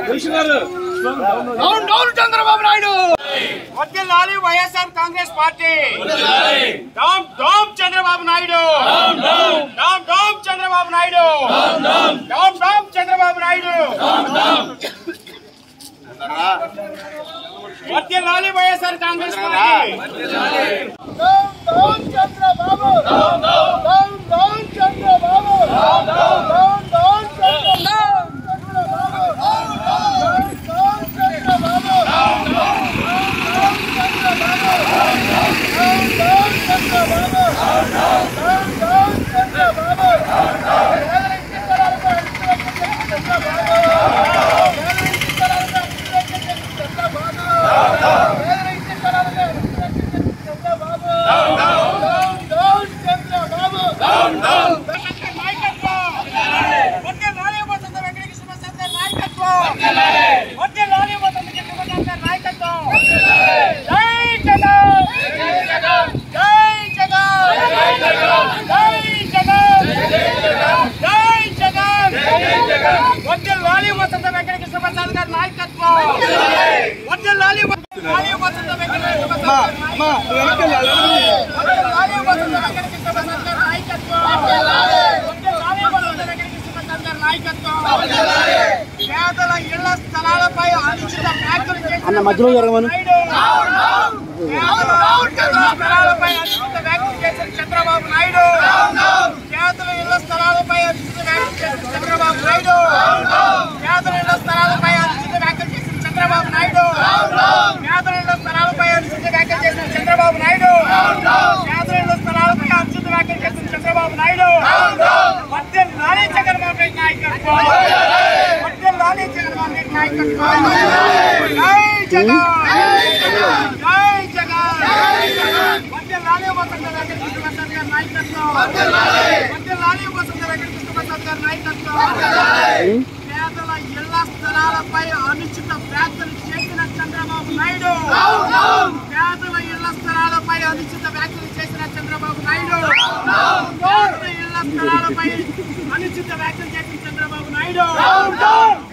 చంద్రబాబు నాయుడు వర్ధిల్లాలి YSR Congress party down down Chandrababu Naidu down down Chandrababu Naidu down down Chandrababu Naidu వర్ధిల్లాలి YSR Congress party down down Chandrababu down down Chandrababu down down అన్న మధ్యలో జరగమను చంద్రబాబు నాయుడు పేదల ఇళ్ల స్థలాలపై చంద్రబాబు నాయుడు పేదల ఇళ్ల స్థలాలపై అనుచిత వ్యాఖ్యలు చేసిన చంద్రబాబు నాయుడు పేదల ఇళ్ల స్థలాలపై అనుచిత వ్యాఖ్యలు చేసిన చంద్రబాబు నాయుడు పేదల ఇళ్ల స్థలాలపై అనుచిత వ్యాఖ్యలు చేసిన చంద్రబాబు నాయుడు వర్ధిల్లాలి జగన్మోహన్ రెడ్డి నాయకత్వం వర్ధిల్లాలి జగన్మోహన్ రెడ్డి నాయకత్వం జై జగన్ జై జగన్ వర్ధిల్లాలి వసంత వెంకట కృష్ణప్రసాద్ గారి నాయకత్వం వర్ధిల్లాలి వసంత వెంకట కృష్ణప్రసాద్ గారి నాయకత్వం పేదల ఇళ్ల స్థలాలపై అనుచిత వ్యాఖ్యలు చేసిన చంద్రబాబు నాయుడు పేదల ఇళ్ల స్థలాలపై అనుచిత వ్యాఖ్యలు చేసిన చంద్రబాబు నాయుడు పేదల ఇళ్ల స్థలాలపై అనుచిత వ్యాఖ్యలు చేసిన చంద్రబాబు నాయుడు